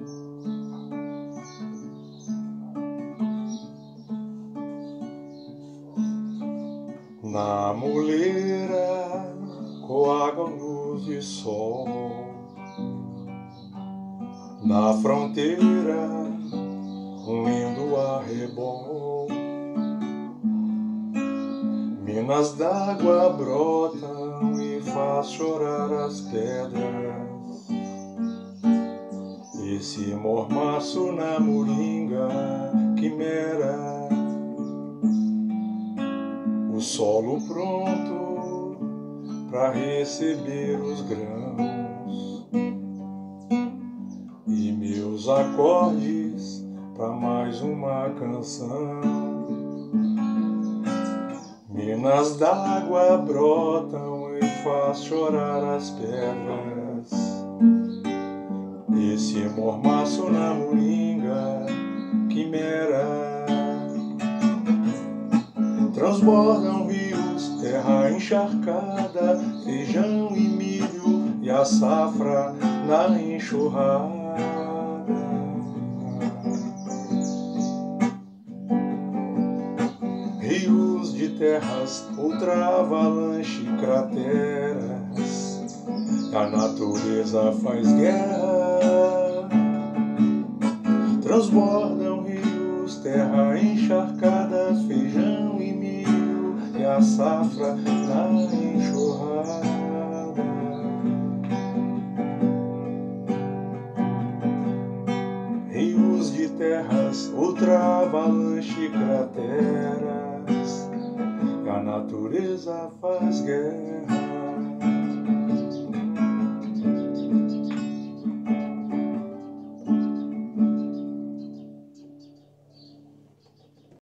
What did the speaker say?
Na moleira, com água, luz e sol, na fronteira, um lindo arrebol, minas d'água brotam e faz chorar as pedras. Esse mormaço na moringa quimera, o solo pronto pra receber os grãos e meus acordes pra mais uma canção. Minas d'água brotam e faz chorar as pedras. Esse mormaço na moringa quimera, transbordam rios, terra encharcada, feijão e milho e a safra na enxurrada. Rios de terras, ultra avalanche, crateras, a natureza faz guerra. Transbordam rios, terra encharcada, feijão e milho e a safra na enxurrada. Rios de terras, ultra avalanche, crateras, a natureza faz guerra.